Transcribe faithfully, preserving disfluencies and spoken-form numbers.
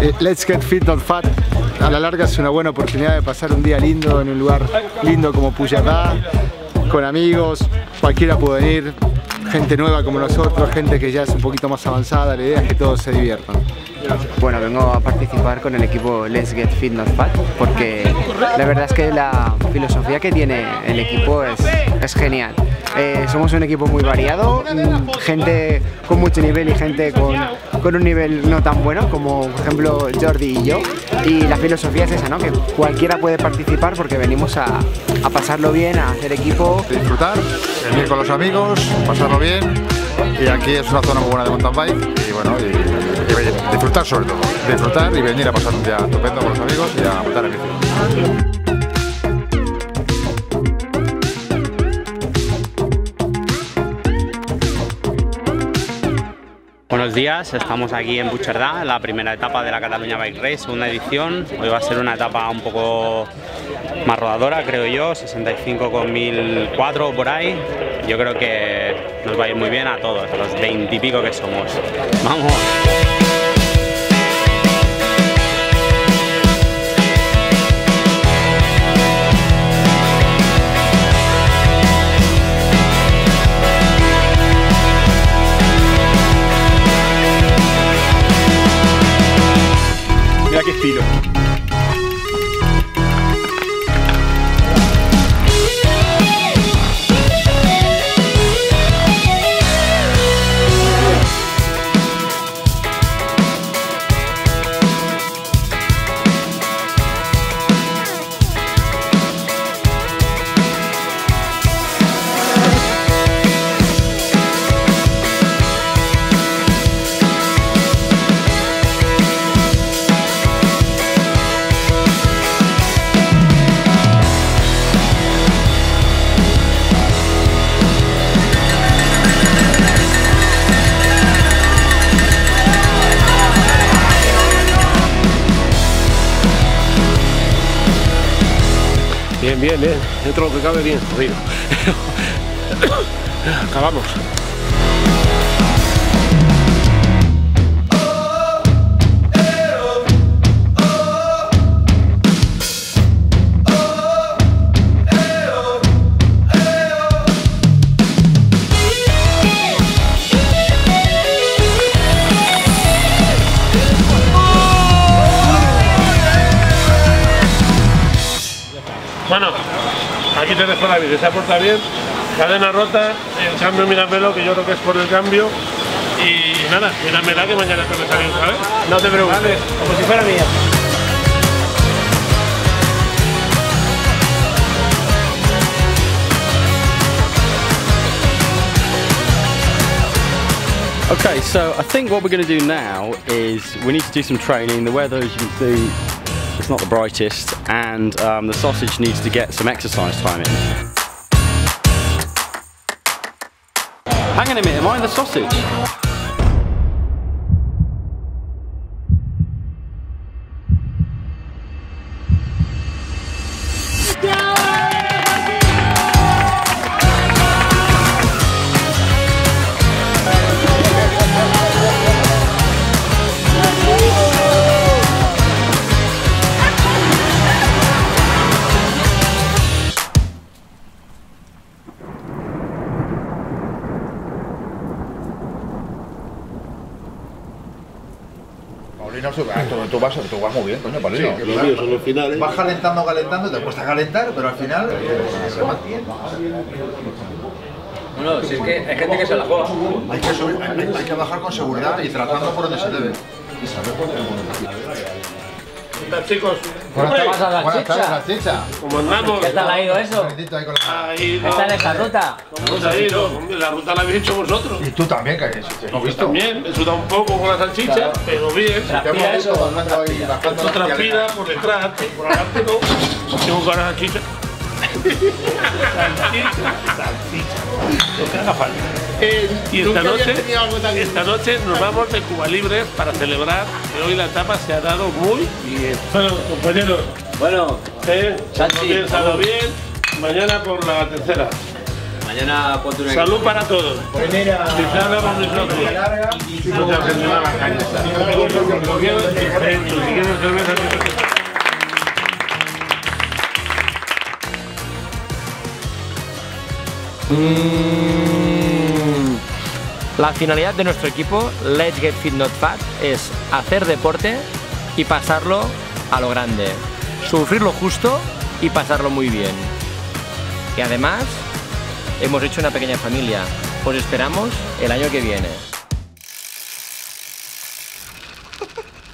eh, Let's Get Fit Not Fat a la larga es una buena oportunidad de pasar un día lindo en un lugar lindo como Puigcerdá, con amigos, cualquiera puede venir, gente nueva como nosotros, gente que ya es un poquito más avanzada, la idea es que todos se diviertan. Bueno, vengo a participar con el equipo Let's Get Fit Not Fat porque la verdad es que la filosofía que tiene el equipo es, es genial. Eh, somos un equipo muy variado, gente con mucho nivel y gente con, con un nivel no tan bueno como por ejemplo Jordi y yo, y la filosofía es esa, ¿no? Que cualquiera puede participar porque venimos a, a pasarlo bien, a hacer equipo. Disfrutar, venir con los amigos, pasarlo bien, y aquí es una zona muy buena de mountain bike y bueno, y, y disfrutar sobre todo, disfrutar y venir a pasar un día estupendo con los amigos y a montar en bici. Buenos días, estamos aquí en Puigcerdá, en la primera etapa de la Cataluña Bike Race, segunda edición. Hoy va a ser una etapa un poco más rodadora, creo yo, sesenta y cinco con mil cuatro por ahí. Yo creo que nos va a ir muy bien a todos, a los veintipico que somos. ¡Vamos! Mira qué estilo. Bien, bien, bien. Dentro de lo que cabe, bien, jodido. Acabamos. Bueno, aquí te dejo la bici, se ha portado bien, cadena rota, el cambio míramelo, que yo creo que es por el cambio, y nada, míramela que mañana te salir, ¿sabes? No te preocupes, vale, como si fuera mía. Okay, so I think what we're going to do now is we need to do some training. The weather, as you can see, it's not the brightest, and um, the sausage needs to get some exercise time in. Hang on a minute, am I in the sausage? Paulino, tú, tú, vas, tú vas muy bien, coño, Paulino. Sí, los míos son los finales. Vas calentando, calentando, te cuesta calentar, pero al final se mantiene. No, no, si es que hay gente que se la juega. Hay que, subir, hay, hay que bajar con seguridad y tratando por donde se debe. Y saber por dónde. ¿Qué tal, chicos? Buenas tardes, la buenas chicha? tardes, la chicha. ¿Cómo andamos? ¿Qué tal ha ido eso? Ahí, no. ¿Está en esta ruta? ¿Cómo ha ido? Hombre, la ruta la habéis hecho vosotros. Y tú también, que te hemos visto. También, he sudado un poco con la salchicha, Claro. pero bien. Te hemos visto bajando ahí, bajando Esto la transpira por detrás, por adelante no. Tengo con la salchicha. Salchicha, salchicha. Lo que haga falta. Eh, Y esta nunca había noche, tenido algo tan esta noche nos vamos de Cuba Libres para celebrar que hoy la etapa se ha dado muy bien. Bueno, compañeros, Bueno, ¿eh? Santi, Hemos pensado bien, mañana por la tercera. Mañana ponte una. Salud para todos. Primera. Pisada con mis locos. Muchas gracias a la caña. Si quieren cerveza, La finalidad de nuestro equipo, Let's Get Fit Not Fat, es hacer deporte y pasarlo a lo grande. Sufrir lo justo y pasarlo muy bien. Y además, hemos hecho una pequeña familia. Os esperamos el año que viene.